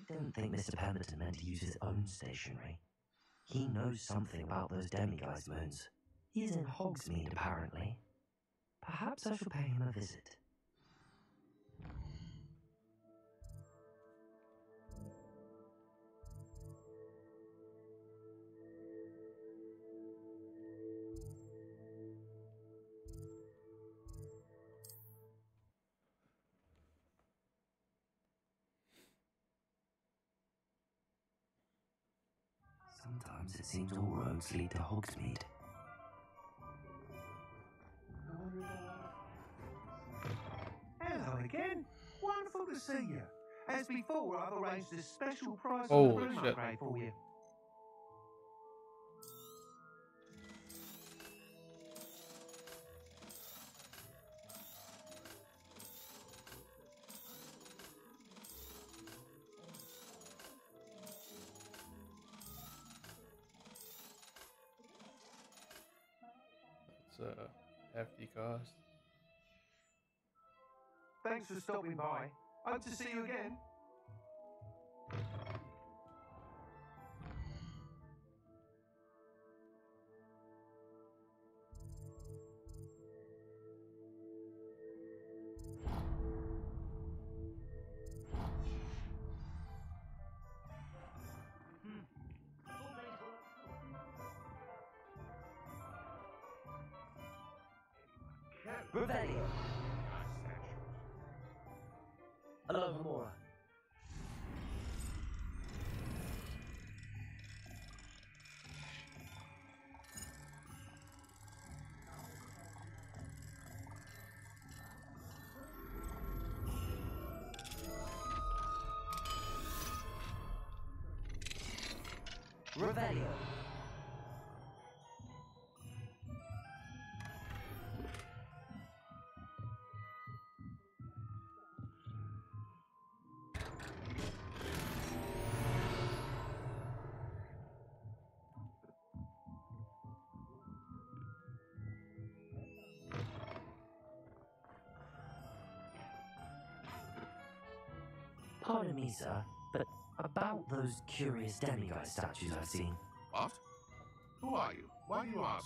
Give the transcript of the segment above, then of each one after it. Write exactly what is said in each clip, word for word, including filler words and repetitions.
didn't think Mister Pemberton meant to use his own stationery. He knows something about those demiguise moons. He's in Hogsmeade, apparently. Perhaps I shall pay him a visit. Sometimes it seems all roads lead to Hogsmeade. Hello again. Wonderful to see you. As before, I've arranged a special price on the Holy room shit. upgrade for you. It's a hefty cost. Thanks for stopping by. Hope to see you again. Revelio! Hello, Hamura. Revelio! Pardon me, sir, but about those curious demiguise statues I've seen. What? Who are you? Why do you ask?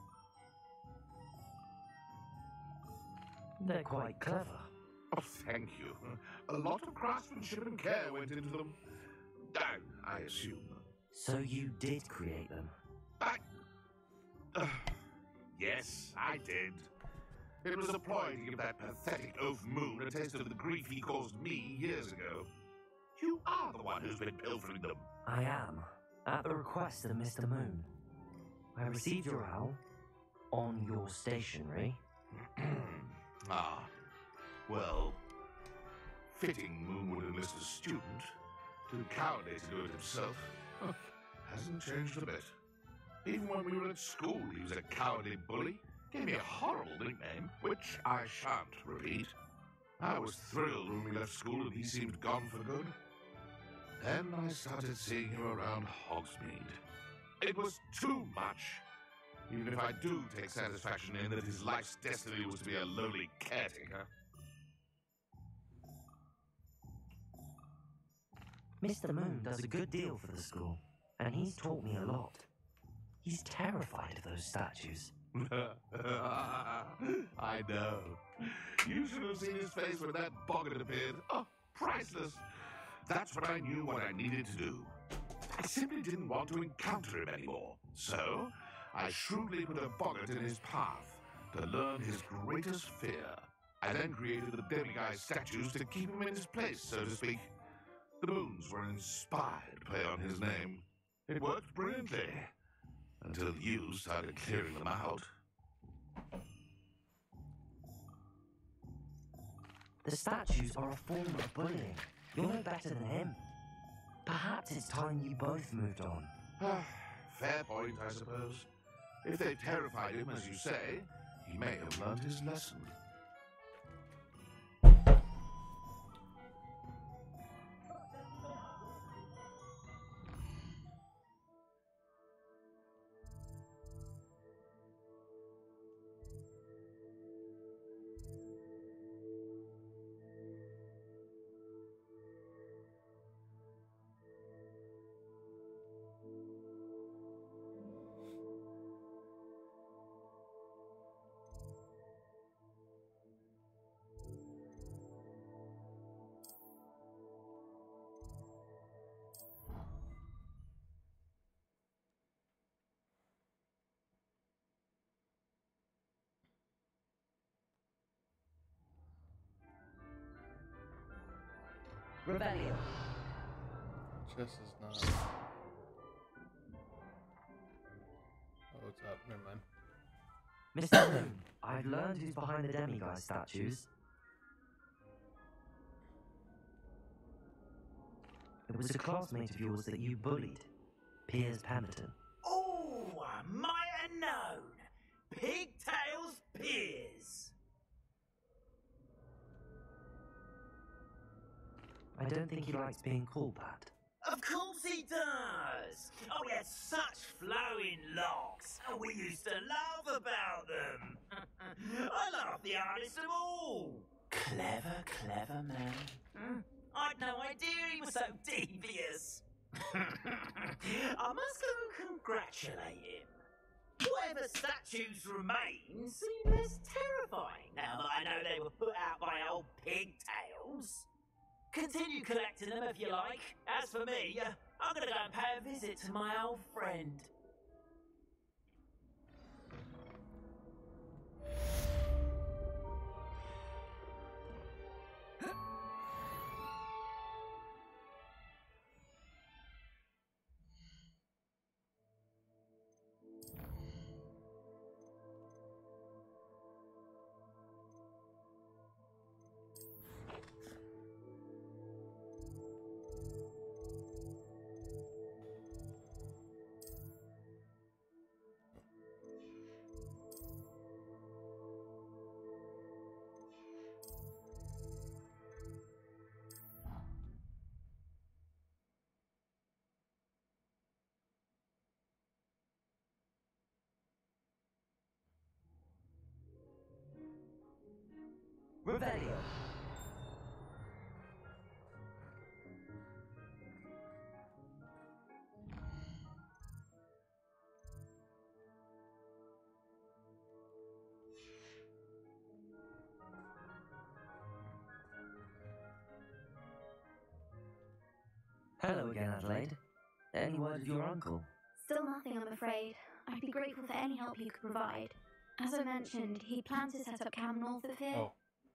They're quite clever. Oh, thank you. A lot of craftsmanship and care went into them. Down, I assume. So you did create them? I... Uh, yes, I did. It was a ploy to give that pathetic oaf Moon a taste of the grief he caused me years ago. You are the one who's been pilfering them. I am, at the request of Mister Moon. I received your owl on your stationery. Ah, well, fitting Moon would enlist a student. Too cowardly to do it himself. Huh, hasn't changed a bit. Even when we were at school, he was a cowardly bully. Gave me a horrible nickname, which I shan't repeat. I was thrilled when we left school and he seemed gone for good. Then I started seeing him around Hogsmeade. It was too much. Even if I do take satisfaction in that his life's destiny was to be a lowly caretaker. Mister Moon does a good deal for the school, and he's taught me a lot. He's terrified of those statues. I know. You should have seen his face when that boggart appeared. Oh, priceless. That's what I knew what I needed to do. I simply didn't want to encounter him anymore. So, I shrewdly put a boggart in his path to learn his greatest fear. I then created the demiguise statues to keep him in his place, so to speak. The moons were an inspired play on his name. It worked brilliantly. Until you started clearing them out. The statues are a form of bullying. You're no better than him. Perhaps it's time you both moved on. Fair point, I suppose. If they've terrified him, as you say, he may have learned his lesson. Revelio. Chest is not. Oh, it's up. Never mind. Mister Moon, I've learned who's behind the demiguise statues. It was a classmate of yours that you bullied, Piers Pemberton. Oh, I might have known. Pigtails Piers. I don't think he likes being called that. Of course he does. Oh, he had such flowing locks. Oh, we used to laugh about them. I laughed the hardest of all. Clever, clever man. Hmm? I'd no idea he was so devious. I must go and congratulate him. Whatever statues remain seem less terrifying now that I know they were put out by old pigtails. Continue collecting them if you like. As for me, uh, I'm gonna go and pay a visit to my old friend. Revelio. Hello again, Adelaide. Any word of your uncle? Still nothing, I'm afraid. I'd be grateful for any help you could provide. As I mentioned, he plans to set up camp north of here. Oh.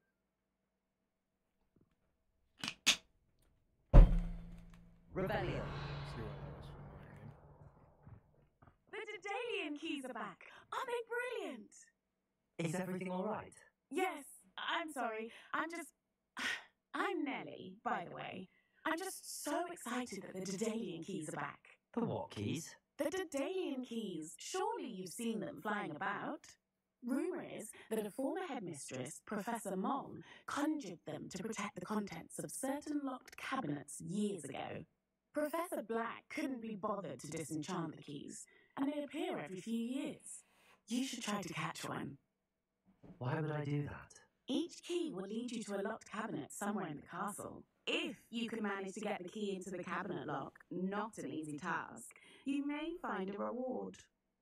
Revelio. See why that was familiar name. The Daedalian keys are back. Aren't they brilliant? Is everything all right? Yes, I'm sorry. I'm just... I'm Nellie, by the way. I'm just so excited that the Daedalian keys are back. The what keys? The Daedalian keys. Surely you've seen them flying about. Rumour is that a former headmistress, Professor Mong, conjured them to protect the contents of certain locked cabinets years ago. Professor Black couldn't be bothered to disenchant the keys, and they appear every few years. You should try to catch one. Why would I do that? Each key will lead you to a locked cabinet somewhere in the castle. If you can manage to get the key into the cabinet lock, not an easy task, you may find a reward.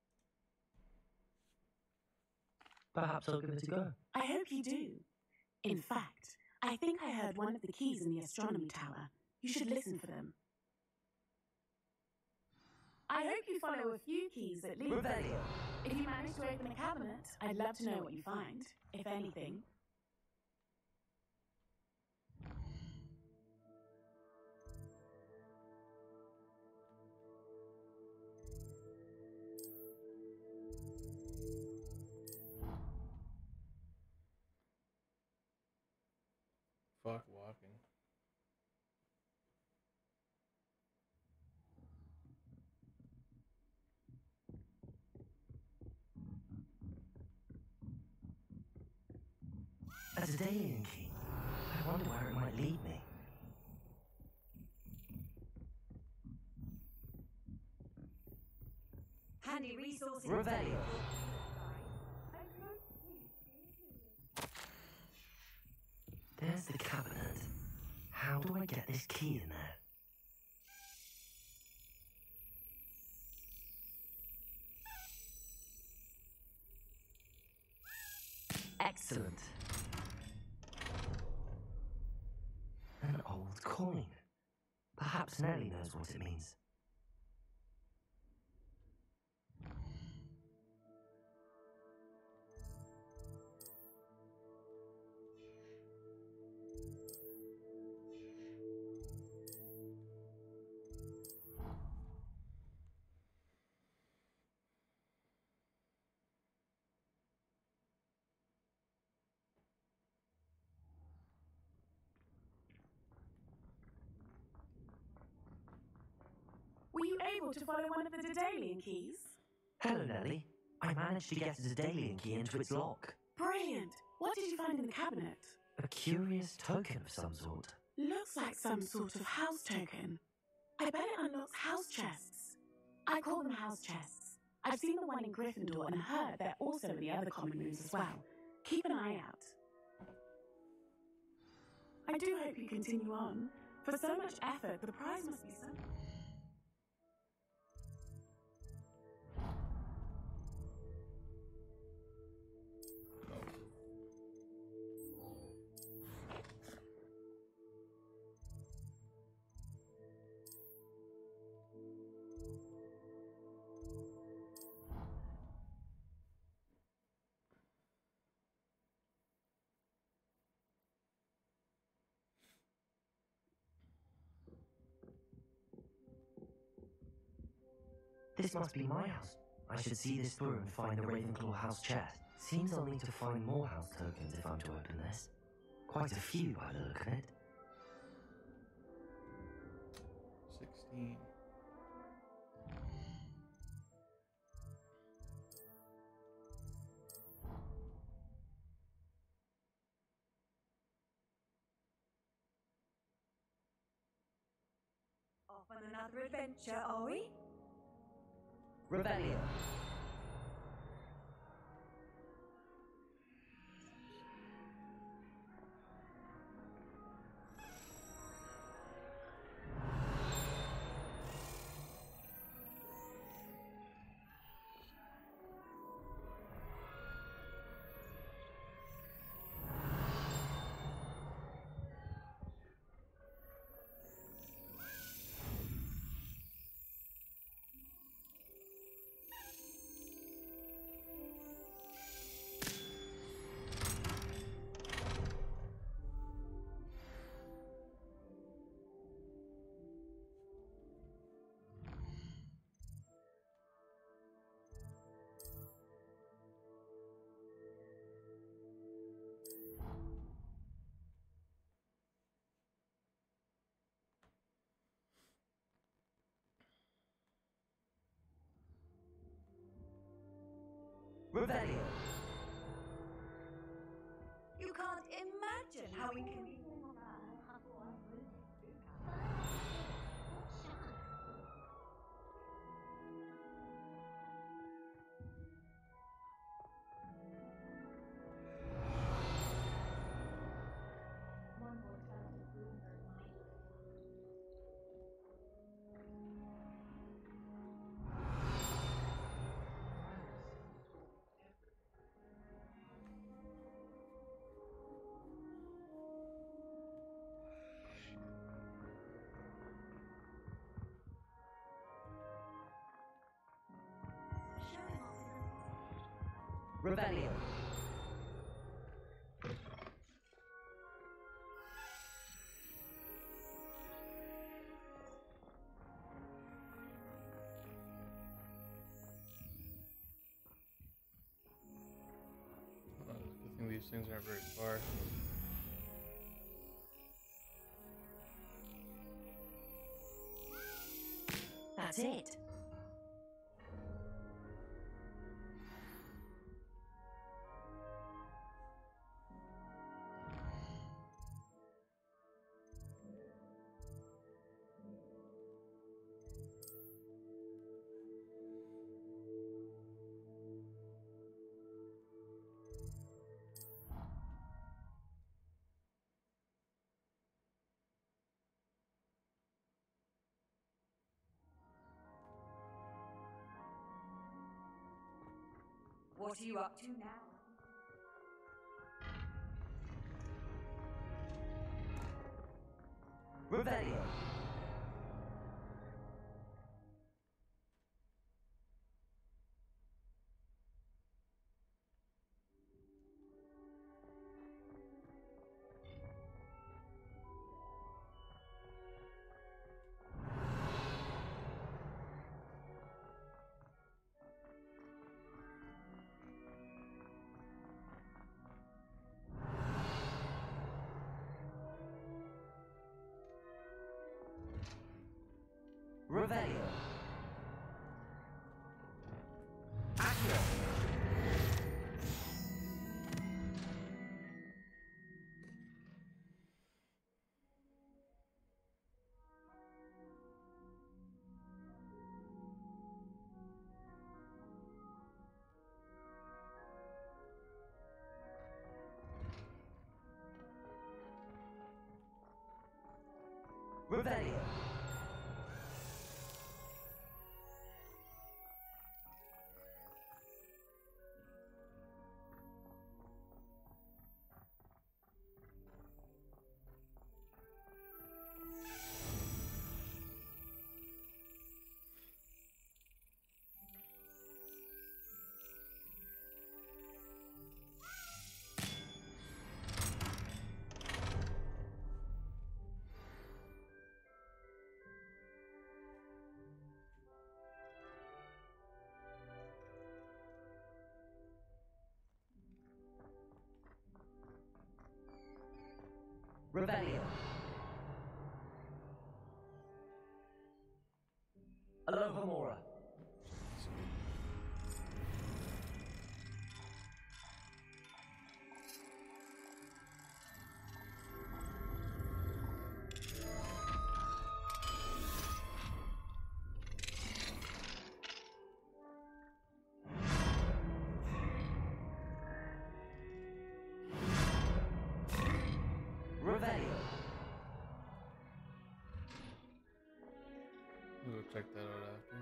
Perhaps I'll give it a go. I hope you do. In fact, I think I heard one of the keys in the astronomy tower. You should listen for them. I hope you follow a few keys at least. Revelio. If you manage to open a cabinet, I'd love to know what you find, if anything. Fuck walking. A Daedalian key. I wonder where it might lead me. Handy resources. Revelio. There's the cabinet. How do I get this key in there? Excellent. An old coin. Perhaps Nellie knows what it means. you able to follow one of the Daedalian keys? Hello, Nellie. I managed to get a Daedalian key into its lock. Brilliant! What did you find in the cabinet? A curious token of some sort. Looks like some sort of house token. I bet it unlocks house chests. I call them house chests. I've seen the one in Gryffindor and heard they're also in the other common rooms as well. Keep an eye out. I do hope you continue on. For so much effort, the prize must be so... This must be my house. I should see this through and find the Ravenclaw house chest. Seems I'll need to find more house tokens if I'm to open this. Quite a few by the look of it. Sixteen. Off on another adventure, are we? Rebellion. Rebellion. You can't imagine how we can be... Rebellion. Uh, I think these things aren't very far. That's it. What are you up to now? Rebellion. Rebellion. Revelio. Revelio. Alohomora. Revelio. We'll go check that out after.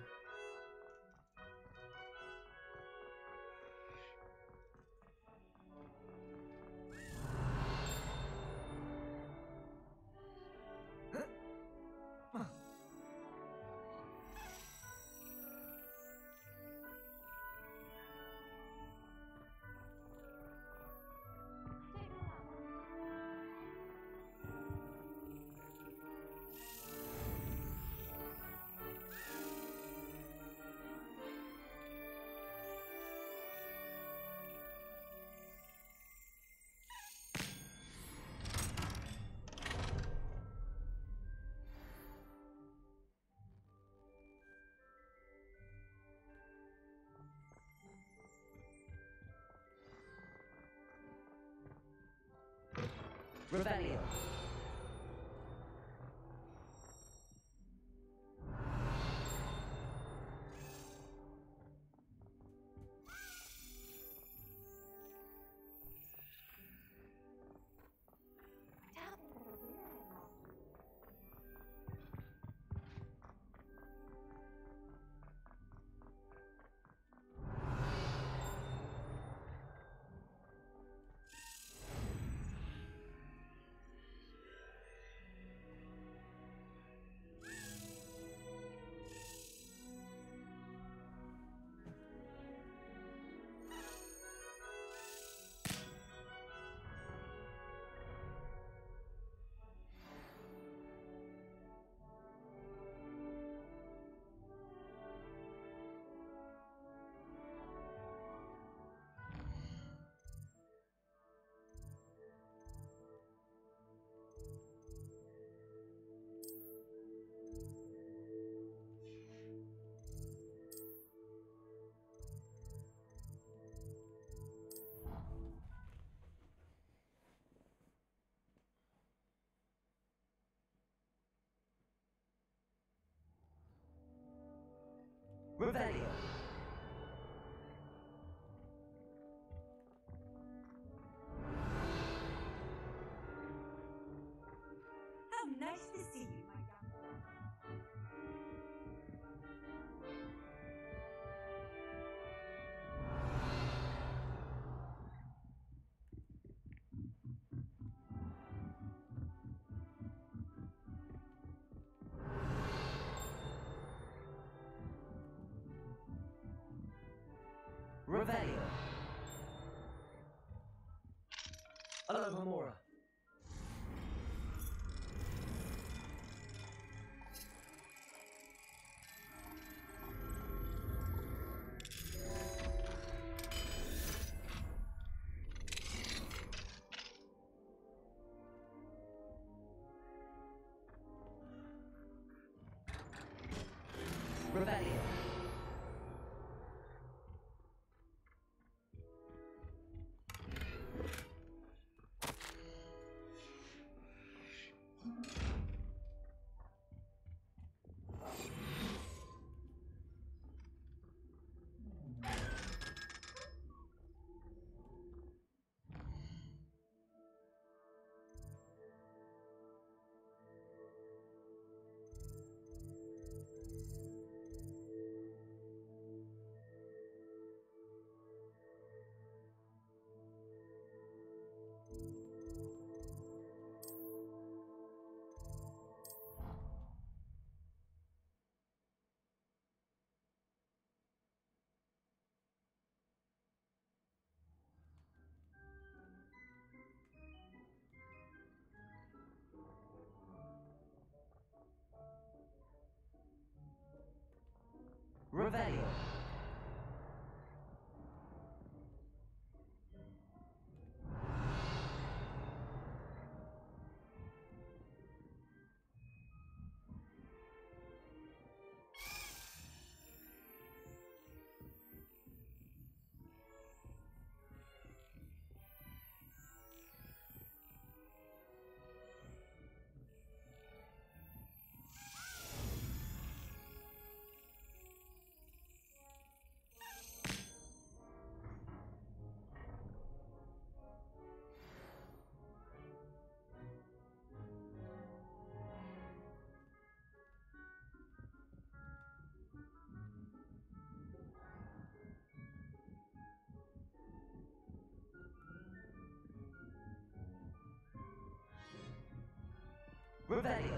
Revelio. Revelio. How nice to see you, my young one. Revelio. Alohomora. Revelio. Revelio. Revelio.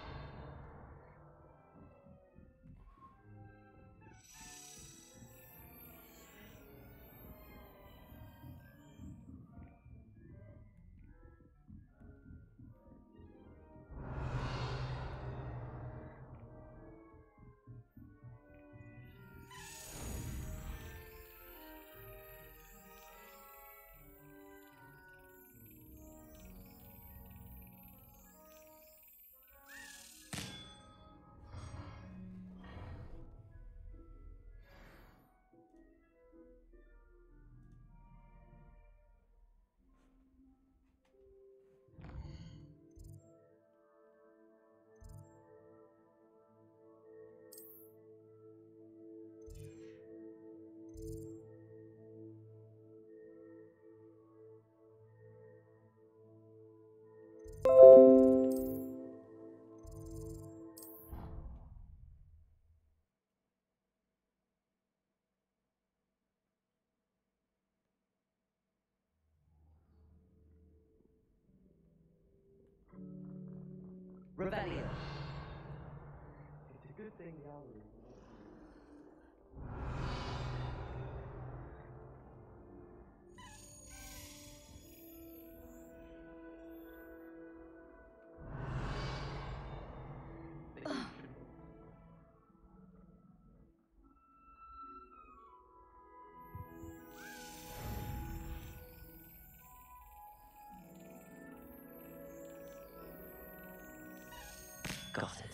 Revelio. It's a good thing the hour is Got it.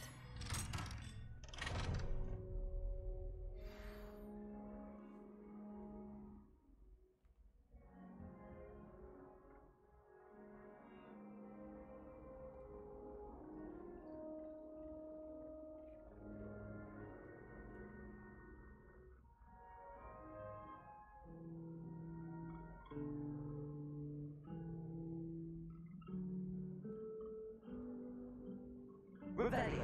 Revelio.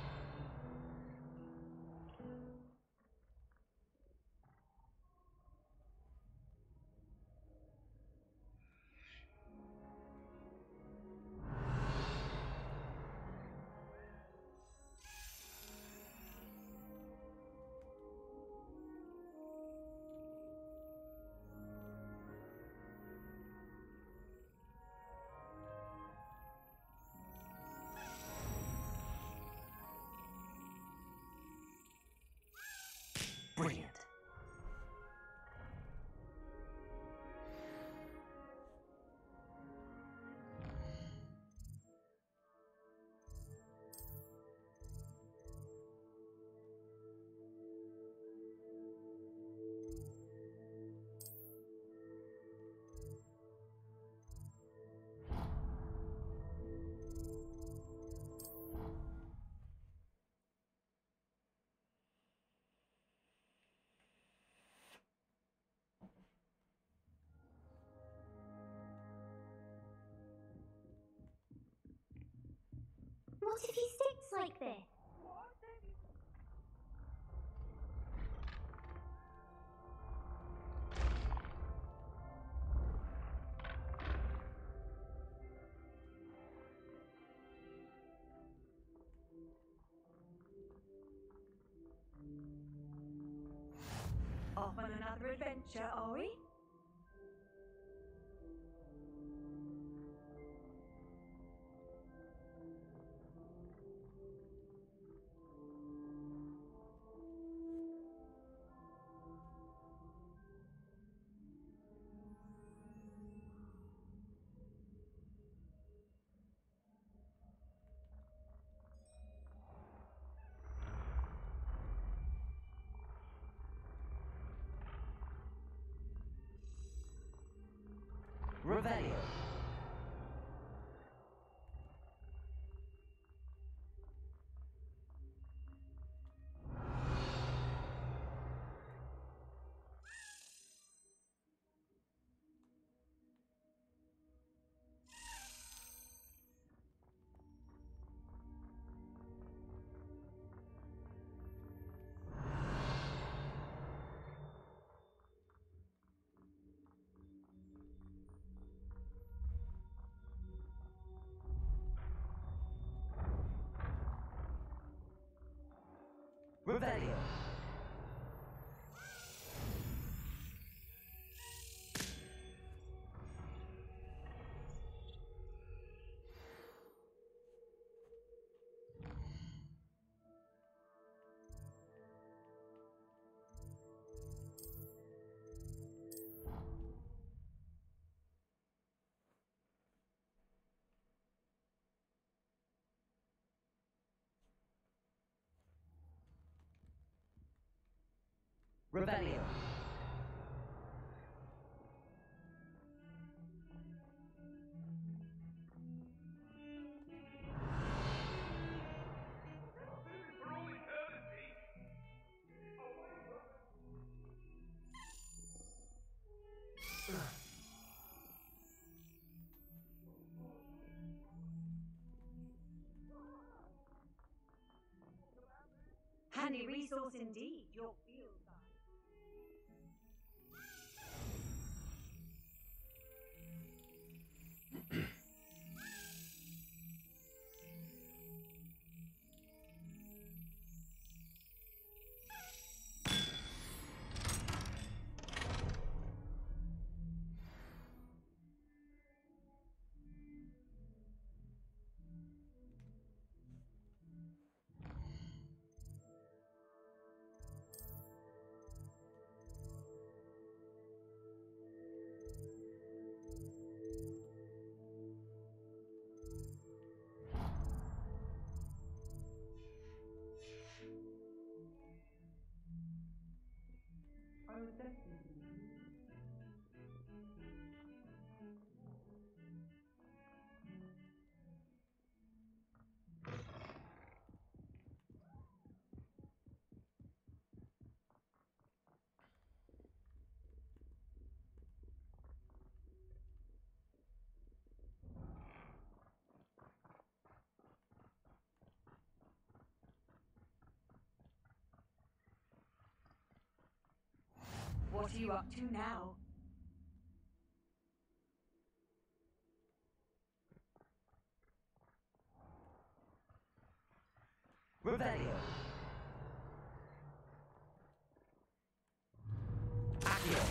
Brilliant. What if he sticks like this? Off on another adventure, are we? Revelio. Revelio. Revelio. Handy resource indeed, your field guide. I was destined to be. What are you up to now? Revelio. Accio.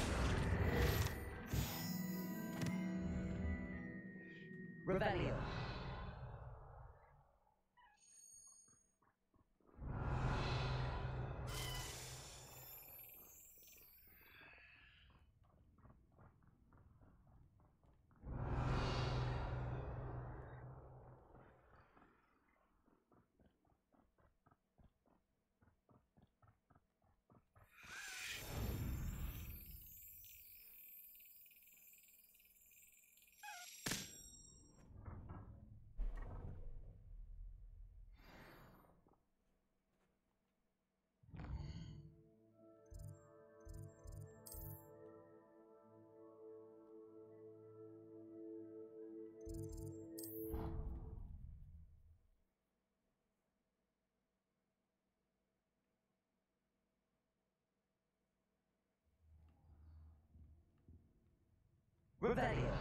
Revelio. Revelio.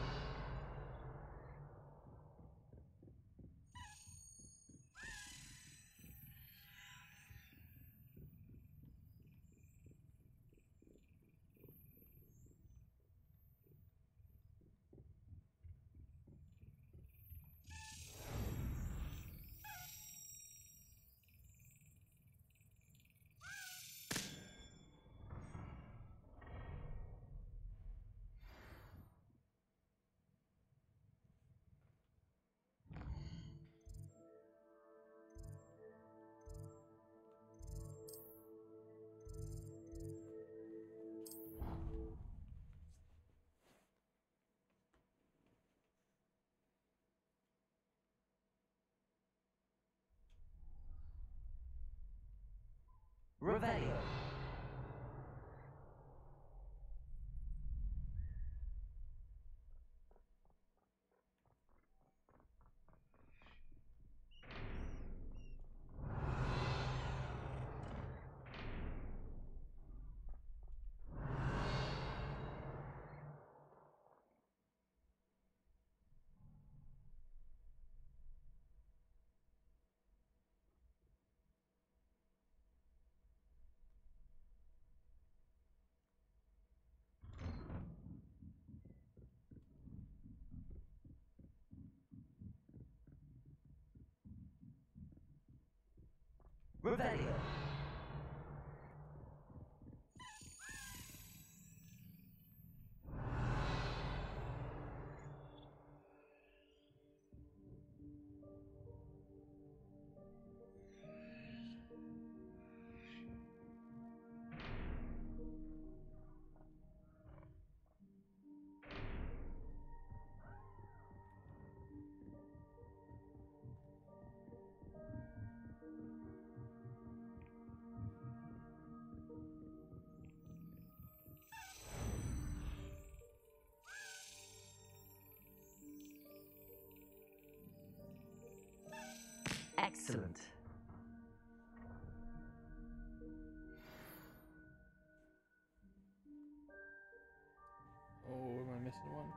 Revelio. Revelio. Excellent. Oh, am I missing one?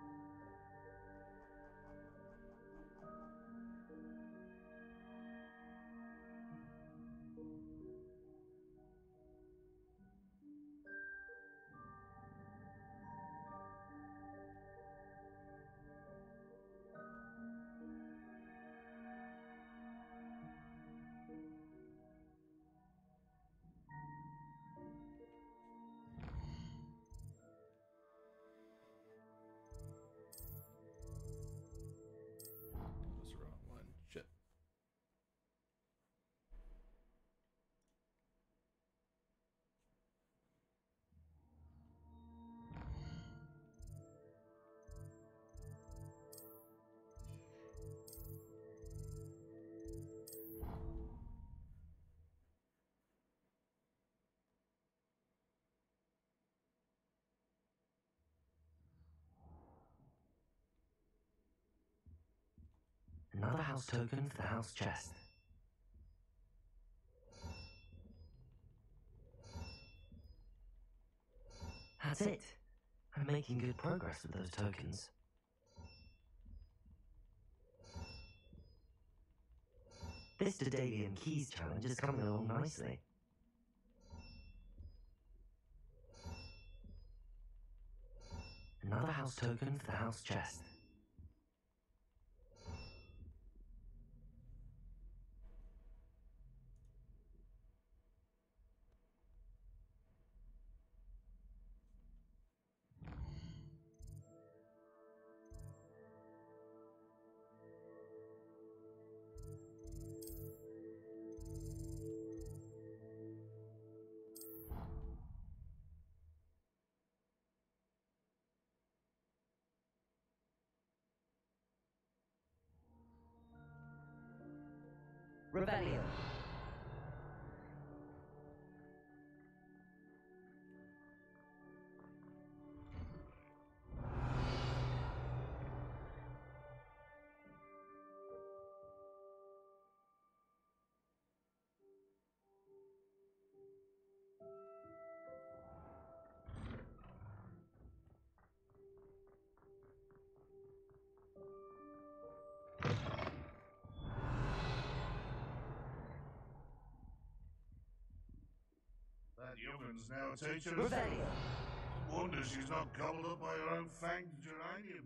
That was the wrong one. Shit. Another house token for the house chest. That's it. I'm making good progress with those tokens. This Daedalian Keys challenge is coming along nicely. Another house token for the house chest. Revelio. That youngun's now a teacher. Revelio. Wonder she's not gobbled up by her own fanged geranium.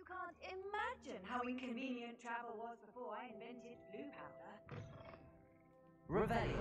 can't imagine how inconvenient travel was before I invented blue powder. Revelio.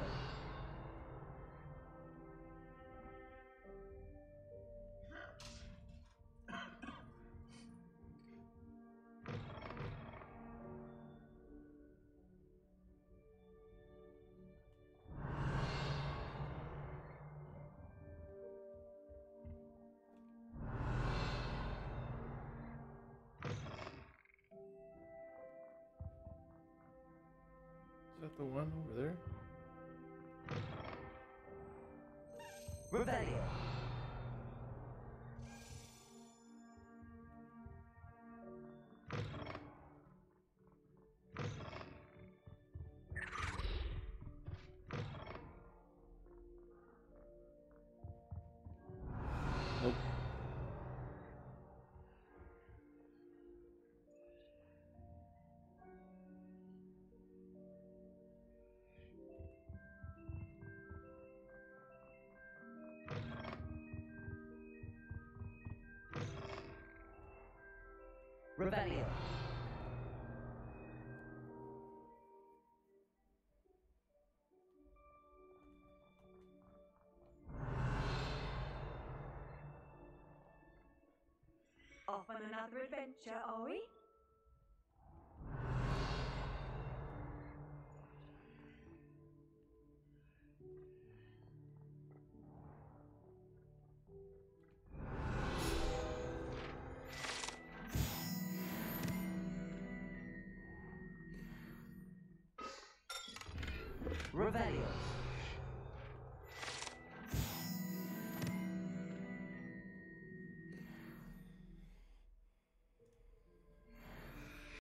Is that the one over there? Revelio. Nope. Revelio. Off on another adventure, are we? Revelio.